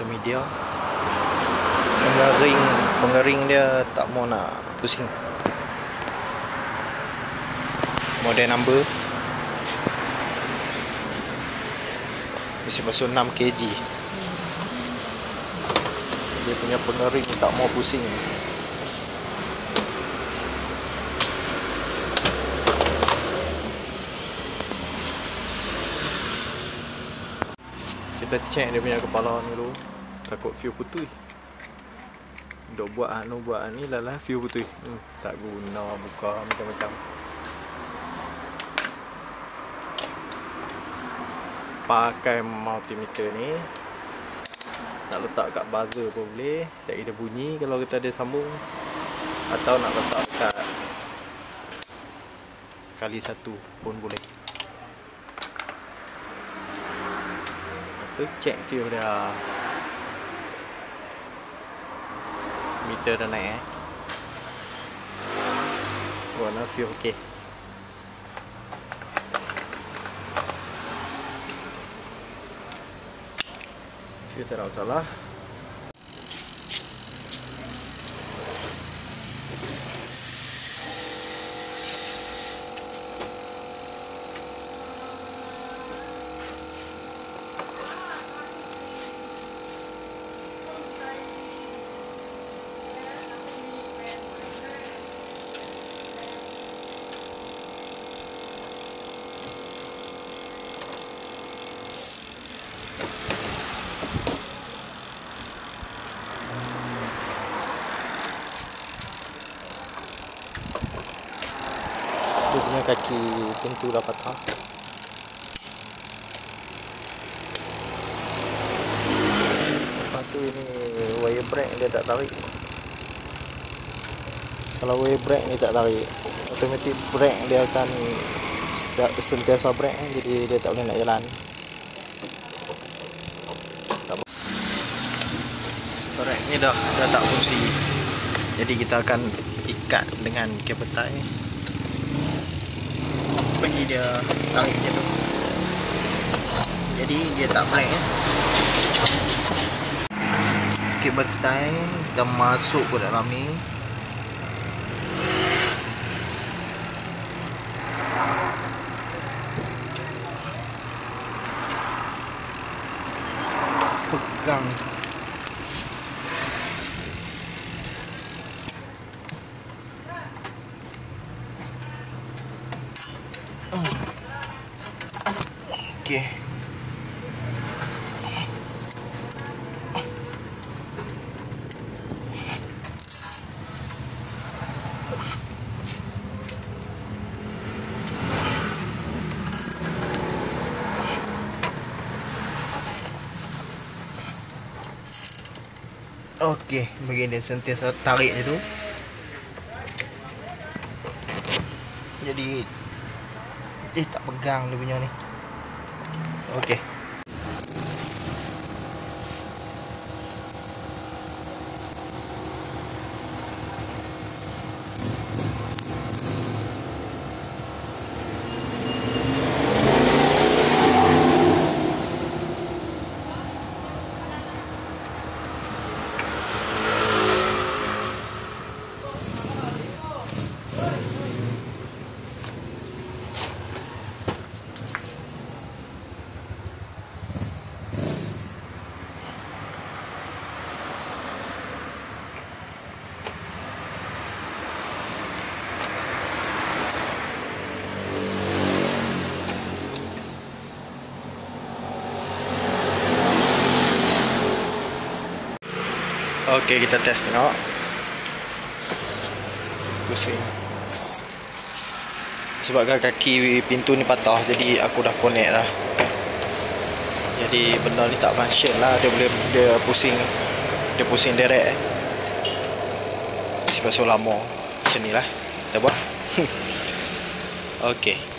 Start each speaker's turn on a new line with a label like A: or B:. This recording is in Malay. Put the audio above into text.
A: social media. Pengering dia tak mau nak pusing. Model number mesti basuh 6 kg. Dia punya pengering tak mau pusing. Kita cek dia punya kepala ni dulu. Takut fuse putih. Dok buat ni lah fuse putih. Tak guna buka macam-macam. Pakai multimeter ni nak letak kat buzzer pun boleh. Saya dia bunyi kalau kita ada sambung, atau nak letak kat kali 1 pun boleh. Tu cek fuse dia. Meter dah naik warna fuse okey. Fuse tak ada masalah. Dia punya kaki pintu dah patah. Lepas tu ini wire brake dia tak tarik. Kalau wire brake ni tak tarik, automatic brake dia akan sentiasa brake, jadi dia tak boleh nak jalan. Brake ni dah tak fungsi. Jadi kita akan ikat dengan kabel tie. Bagi dia tarik dia tu, jadi dia tak brake. Kabel tie kita masuk ke dalam ni. Pegang okey. Okey, bagi dia sentiasa tarik dia tu. Jadi dia tak pegang dia punya ni. Okey. Okey, kita test tengok. Pusing. Sebabkan kaki pintu ni patah, jadi aku dah connect dah. Jadi benda ni tak function lah. Dia pusing direct. Mesti pasal lama. Macam ni lah kita buat. Okey.